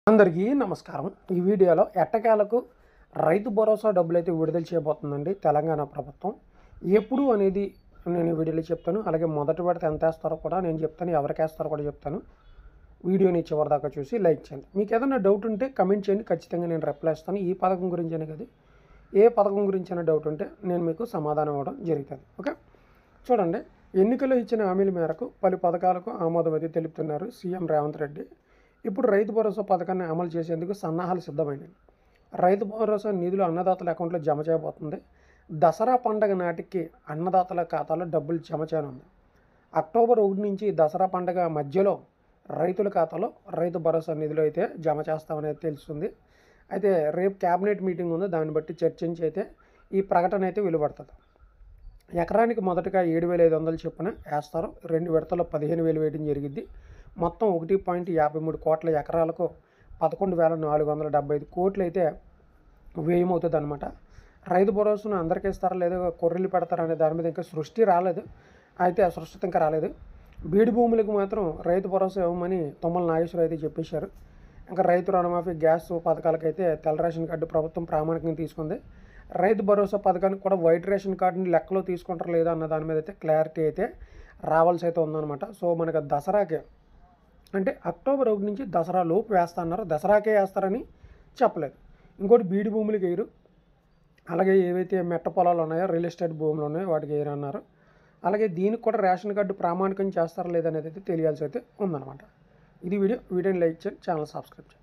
అందరికీ నమస్కారం. ఈ వీడియోలో ఎట్టకేలకు రైతు భరోసా డబ్బులైతే విడుదల చేయబోతుందండి తెలంగాణ ప్రభుత్వం. ఎప్పుడు అనేది నేను ఈ వీడియోలో చెప్తాను. అలాగే మొదటి విడత ఎంత వేస్తారో కూడా నేను చెప్తాను, ఎవరికి వేస్తారో కూడా చెప్తాను. వీడియోని చివరిదాకా చూసి లైక్ చేయండి. మీకు ఏదైనా డౌట్ ఉంటే కమెంట్ చేయండి, ఖచ్చితంగా నేను రిప్లై ఇస్తాను. ఈ పథకం గురించి అనే కదా, ఏ పథకం గురించి అయినా డౌట్ ఉంటే నేను మీకు సమాధానం ఇవ్వడం జరుగుతుంది. ఓకే, చూడండి. ఎన్నికల్లో ఇచ్చిన హామీల మేరకు పలు పథకాలకు ఆమోదం అయితే తెలుపుతున్నారు సీఎం రేవంత్ రెడ్డి. ఇప్పుడు రైతు భరోసా పథకాన్ని అమలు చేసేందుకు సన్నాహాలు సిద్ధమైనవి. రైతు భరోసా నిధులు అన్నదాతల అకౌంట్లో జమ చేయబోతుంది. దసరా పండగ నాటికి అన్నదాతల ఖాతాలో డబ్బులు జమ చేయనుంది. అక్టోబర్ 1 నుంచి దసరా పండగ మధ్యలో రైతుల ఖాతాలో రైతు భరోసా నిధులు అయితే జమ చేస్తామనేది తెలుస్తుంది. అయితే రేపు క్యాబినెట్ మీటింగ్ ఉంది, దాన్ని బట్టి చర్చించి అయితే ఈ ప్రకటన అయితే వెలువడుతుంది. ఎకరానికి మొదటగా 7,500 చొప్పున వేస్తారు. 2 విడతల్లో 15,000 వేయడం జరిగింది. మొత్తం 1.53 కోట్ల ఎకరాలకు 11,475 కోట్లు అయితే వ్యయమవుతుంది అనమాట. రైతు భరోసాను అందరికీ ఇస్తారా లేదా, కొర్రెలు పెడతారా అనే దాని మీద ఇంకా సృష్టి రాలేదు. అయితే ఆ సృష్టి ఇంకా రాలేదు. బీడు భూములకు మాత్రం రైతు భరోసా ఇవ్వమని తుమ్మల నాగేశ్వరరావు అయితే చెప్పేశారు. ఇంకా రైతు రుణమాఫీ, గ్యాస్ పథకాలకైతే తెల్ల రేషన్ కార్డు ప్రభుత్వం ప్రామాణికంగా తీసుకుంది. రైతు భరోసా పథకానికి కూడా వైట్ రేషన్ కార్డుని లెక్కలో తీసుకుంటారు లేదా అన్న దాని మీద అయితే క్లారిటీ అయితే రావాల్సి అయితే ఉందన్నమాట. సో మనకు దసరాకే అంటే అక్టోబర్ 1 నుంచి దసరా లోపు వేస్తా అన్నారు. దసరాకే వేస్తారని చెప్పలేదు. ఇంకోటి బీడు భూములకి వేయరు, అలాగే ఏవైతే మెట్ట పొలాలు ఉన్నాయో, రియల్ ఎస్టేట్ భూములు ఉన్నాయో వాటికి వేయరు అన్నారు. అలాగే దీనికి కూడా రేషన్ కార్డు ప్రామాణికం చేస్తారా లేదనేది అయితే తెలియాల్సి అయితే ఉందన్నమాట. ఇది వీడియోని లైక్ చేయండి, ఛానల్ సబ్స్క్రైబ్ చేయండి.